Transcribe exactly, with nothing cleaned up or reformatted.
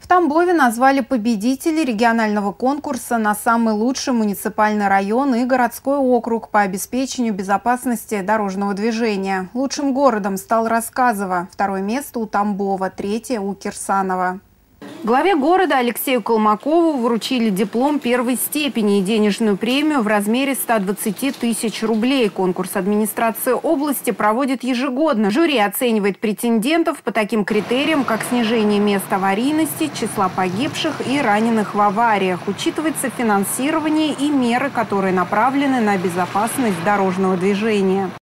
Тамбове назвали победителей регионального конкурса на самый лучший муниципальный район и городской округ по обеспечению безопасности дорожного движения. Лучшим городом стал Рассказово, второе место у Тамбова, третье у Кирсанова. Главе города Алексею Колмакову вручили диплом первой степени и денежную премию в размере ста двадцати тысяч рублей. Конкурс администрации области проводит ежегодно. Жюри оценивает претендентов по таким критериям, как снижение мест аварийности, числа погибших и раненых в авариях. Учитывается финансирование и меры, которые направлены на безопасность дорожного движения.